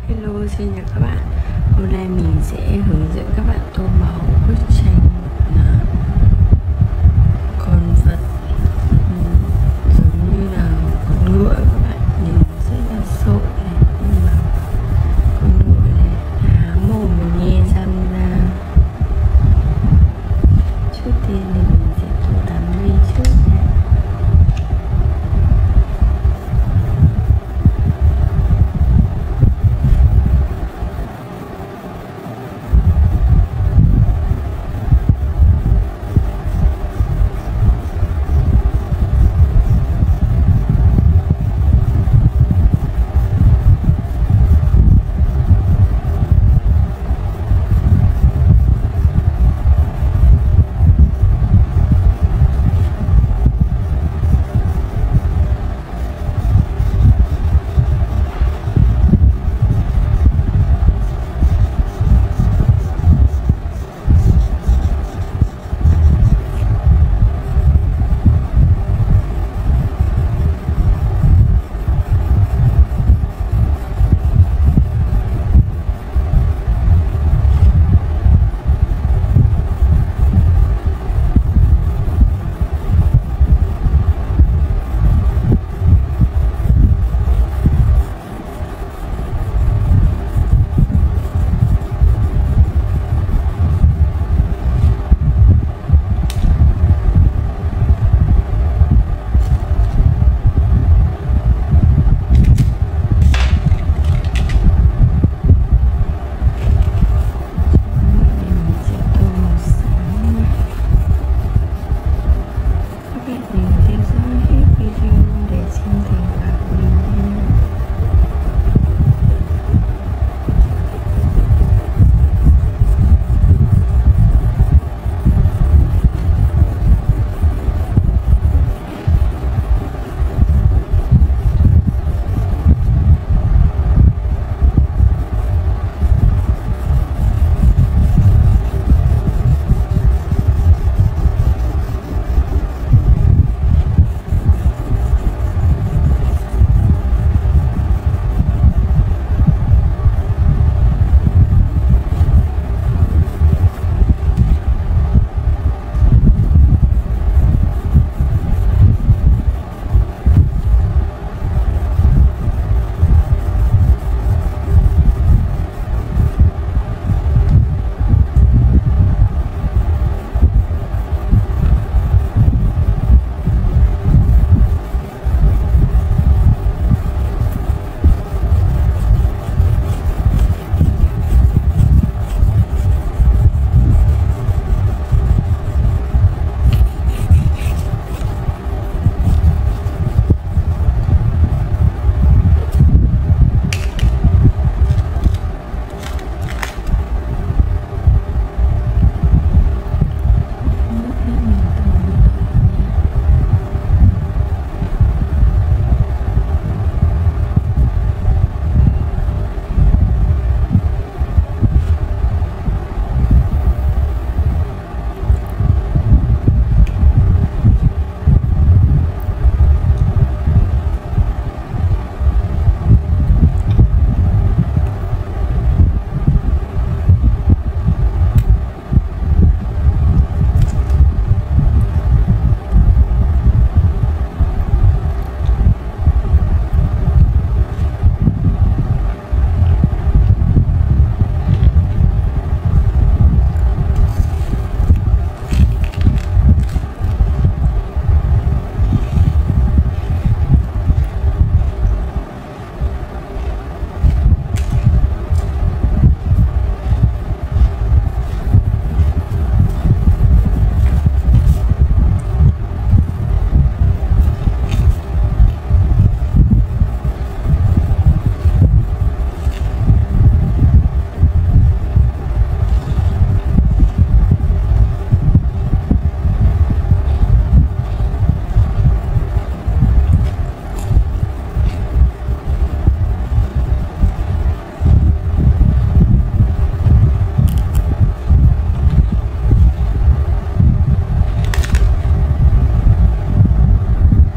Hello, xin chào các bạn. Hôm nay mình sẽ hướng dẫn các bạn tô màu bức tranh con vật giống như là con ngựa. Các bạn nhìn rất là sâu này, nhưng mà con ngựa này há mồm nhe răng ra. Trước tiên thì mình sẽ tô đám mây trước này.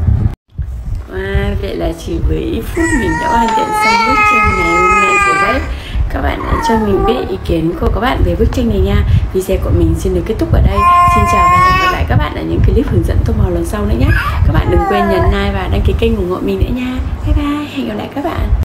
Vậy là chỉ với ít phút mình đã hoàn thiện xong bức tranh ngày hôm nay rồi đấy. cho mình biết ý kiến của các bạn về bức tranh này nha. Video của mình xin được kết thúc ở đây. Xin chào và hẹn gặp lại các bạn ở những clip hướng dẫn tô màu lần sau nữa nhé. Các bạn đừng quên nhấn like và đăng ký kênh ủng hộ mình nữa nha. Bye bye, hẹn gặp lại các bạn.